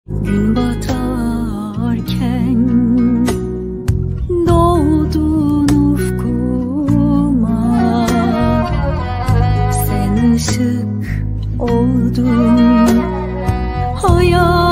Gün batarken doğdun ufkuma, sen ışık oldun hayal.